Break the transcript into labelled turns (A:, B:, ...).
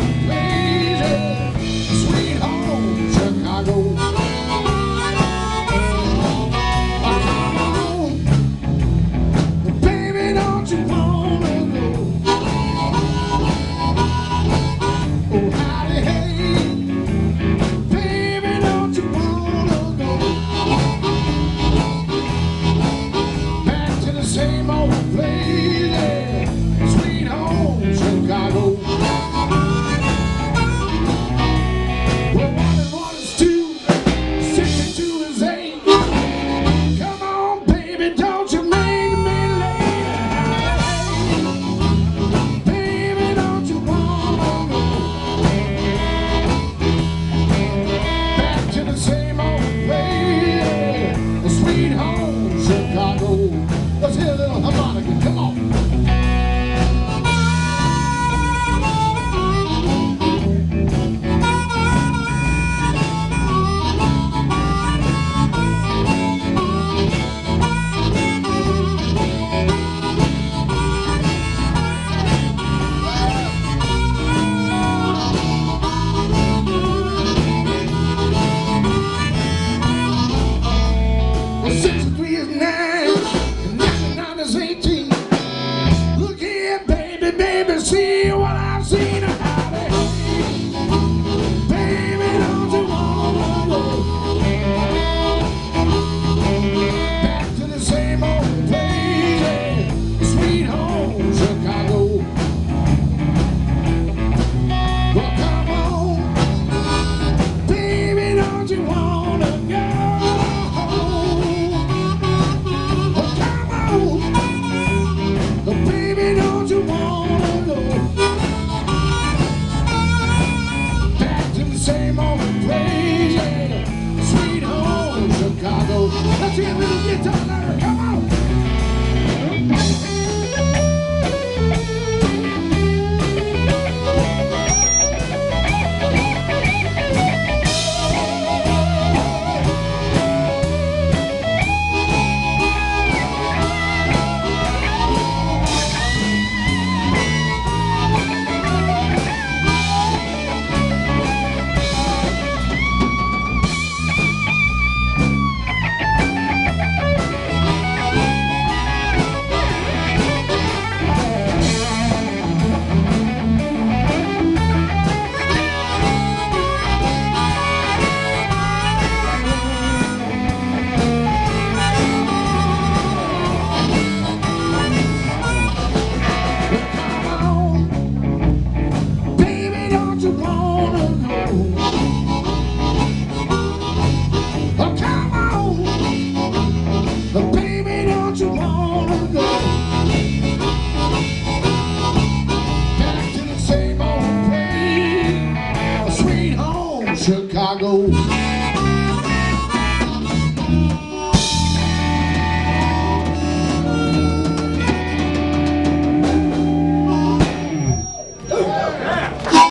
A: Let's hear a little harmonica, come on. Well, 63 is 9, and 99 is 18. Look here, baby, baby, see what I've seen. Baby, don't you wanna go back to the same old place, yeah, sweet home Chicago? Well, come on, baby, don't you wanna go? Baby, don't you wanna go back to the same old place, yeah, sweet home Chicago? Let's hear a little guitar there, come on. Baby,